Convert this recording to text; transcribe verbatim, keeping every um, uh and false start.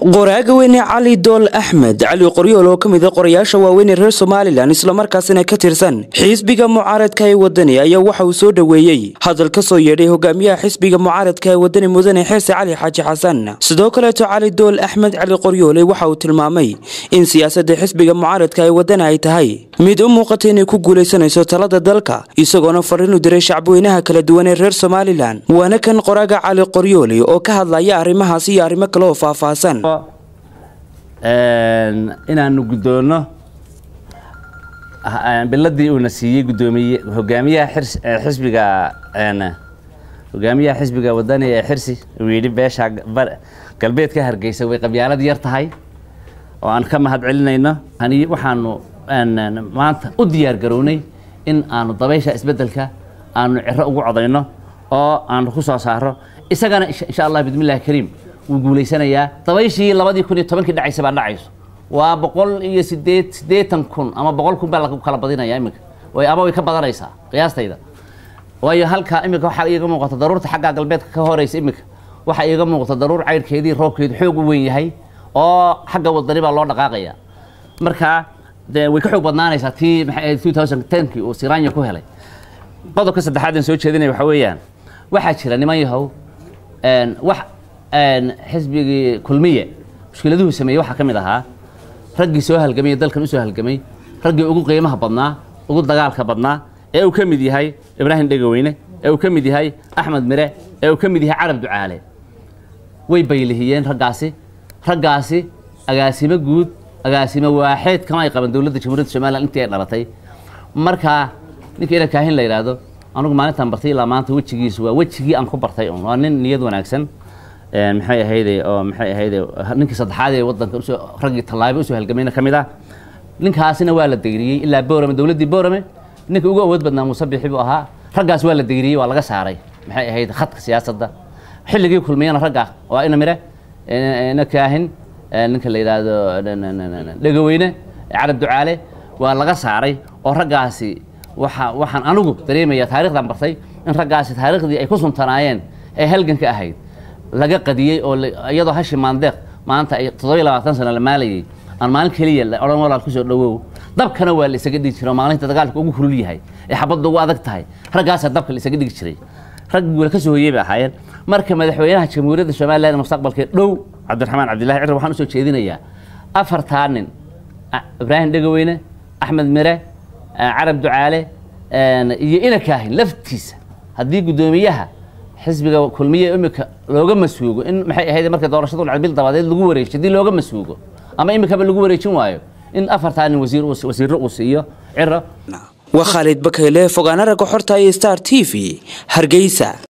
qoraaga weyne cali dool axmed cali qoryool oo kamid ah qorayaasha waaweyn reer Soomaaliland isla markaasina ka tirsan xisbiga mucaaradka ee wadani ayaa waxa uu soo dhaweeyay hadal ka soo yeedhay hogaamiyaha xisbiga mucaaradka ee wadani mudane Xirsi Cali Xaaji Xasan sidoo kale cali dool axmed cali qoryool waxa uu tilmaamay in siyaasadda xisbiga mucaaradka ee wadani ay tahay mid u muuqata inay ku guuleysanayso talada dalka isagoo fariin u diray shacabweynaha kala duwan ee reer Soomaaliland waana kan qoraaga cali qoryool oo ka hadlaya arrimahaas iyo arrimo kale oo faahfaahsan inaanu gudoono biladii uu nasiiyay gudoomiye hogaamiyaha xisbiga aan hogaamiyaha xisbiga wadani ee Xirsi uu yiri beesha galbeedka Hargeysa way qabyaalad yar tahay oo aan ka mahad celinayno ani waxaanu maanta u diyaar garownay in aanu dabaysha isbedelka aanu ciro ugu codayno oo aanu ku soo saaro isagana insha Allah bidmillaah kariim وجوليسنا طبيعي لبادي كوني طبعاً كده عيسى بعد عيسى وبقول يسديت سديتن كون أما بقول كون بالك بخلا بدينا يا إمك ويابا يكبر رئيسا قياس تيدا ويا هالك إمك وحقيقة موقت ضرورة حق قلبك كهو رئيس إمك وحقيقة موقت ضرورة عير كيدي روك كيد حقوق وين هاي أو حق والضريبة الله دقاقية مركا ده ويكحوا بدنا نيسا تي ألفين وعشرة كي وسيران يكوهلي قدر كسر حد نسوي شيء وحويان واحد شراني ما يهو أن واحد أن حزب كلمية مشكلة ذو سمية واحد كم ذاها رجع سؤال الجميع ذلك نسوي الجميع رجع أقول قيمها بدنا أقول دجال خبرنا أو كم ذي هاي إبراهيم دجوينه أو كم ذي هاي أحمد مرة أو كم ذي عرب دعالة ويبيله هيين رجعسي رجعسي أجاسي مجود أجاسي واحد كما يقبل دولة جمهورية الشمال أنت نرتي مركها نكيل كاهن ليرادو أنا قمنا تنبرتي لما أنت وتشجي سوا وتشجي أنكم برتي وأنا نيد وناكسن محي هيدي أو محي هيدي نك صد حادي وضن كرسي رجع طلاب وسوي هالجمينة كميدا نك هاسنا ولا دقري إلا بورم دولة دي بورم نك وجو ود بدنا مصبح يبقاها رجع سوى ولا دقري ولا جساري محي هيدي خط سياسة ده حل جيب كل ميان رجع وأنا مرة نكاهن نك اللي هذا لجوينه عرب دعالة ولا جساري ورجع سي وح وحن أنا جو تريمة يا تاريخ دم برتي إن رجع سي تاريخ دي يكون تناين هالجن كأهيد laga qadiyay oo iyadoo hashi maandeeq maanta ay todoba iyo labaatan sano la maaliyay aan maalin kaliya la oran walaal ku soo dhawow dabkana waa la isaga dhigi jiray maalinta dagaalka ugu kulul yahay ee xabaddu ugu adag tahay ragaas dabka la isaga dhigi jiray rag wala ka soo hoyay baahayeen marka madaxweynaha jamhuuriyadda Soomaaliland mustaqbalka dhow Cabdiraxmaan Cabdilaahi Cirro waxaan u soo jeedinayaa afartan nin Ibraahim Dagaweyne Axmed Mire Arab Ducaale iyo ina kaahin laftiisa hadii gudoomiyaha حزب كلمية أمك لوجا مسوق إن محي هذا مركز دورشة العبيد طبعا اللي جوريش دي لوجا مسوق أما إمك قبل جوريش وايو إن أفرت عن وزير وزير رؤوسية عرة وخالد بكيله فوقنا رجع حرتاي ستار تي في هرجيسة.